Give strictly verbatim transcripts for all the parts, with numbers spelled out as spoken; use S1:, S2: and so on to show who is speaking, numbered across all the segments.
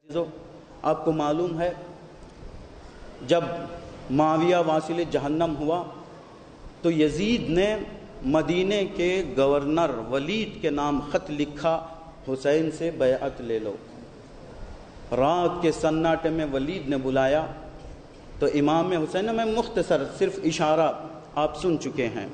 S1: آپ کو معلوم ہے جب معاویہ واصل جہنم ہوا تو یزید نے مدینے کے گورنر ولید کے نام خط لکھا، حسین سے بیعت لے لو۔ رات کے سناٹے میں ولید نے بلایا تو امام حسین، میں مختصر صرف اشارہ آپ سن چکے ہیں،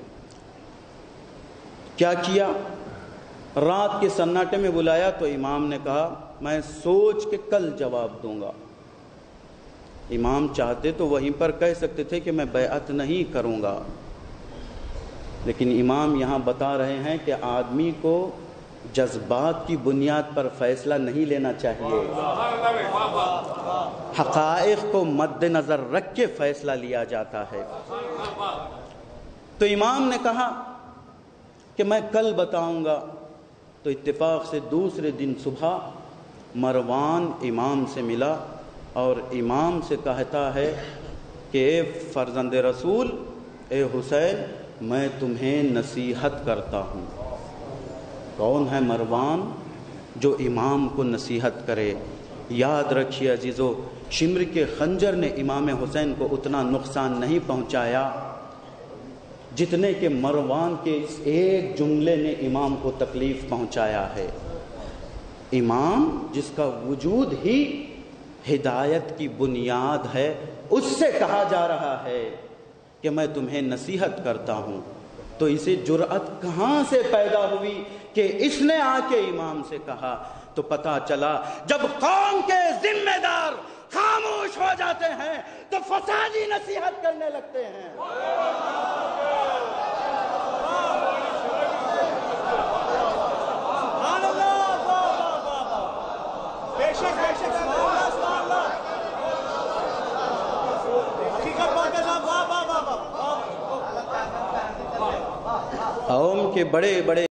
S1: کیا کیا؟ رات کے سناٹے میں بلایا تو امام نے کہا میں سوچ کے کل جواب دوں گا۔ امام چاہتے تو وہیں پر کہہ سکتے تھے کہ میں بیعت نہیں کروں گا، لیکن امام یہاں بتا رہے ہیں کہ آدمی کو جذبات کی بنیاد پر فیصلہ نہیں لینا چاہیے، حقائق کو مد نظر رکھ کے فیصلہ لیا جاتا ہے۔ تو امام نے کہا کہ میں کل بتاؤں گا، تو اتفاق سے دوسرے دن صبح مروان امام سے ملا اور امام سے کہتا ہے کہ اے فرزند رسول، اے حسین، میں تمہیں نصیحت کرتا ہوں۔ کون ہے مروان جو امام کو نصیحت کرے؟ یاد رکھیے عزیزو، شمر کے خنجر نے امام حسین کو اتنا نقصان نہیں پہنچایا جتنے کہ مروان کے اس ایک جملے نے امام کو تکلیف پہنچایا ہے۔ امام جس کا وجود ہی ہدایت کی بنیاد ہے، اس سے کہا جا رہا ہے کہ میں تمہیں نصیحت کرتا ہوں، تو اسے جرأت کہاں سے پیدا ہوئی کہ اس نے آ کے امام سے کہا؟ تو پتہ چلا جب قوم کے ذمہ دار خاموش ہو جاتے ہیں تو فسادی نصیحت کرنے لگتے ہیں۔ قوم کے بڑے بڑے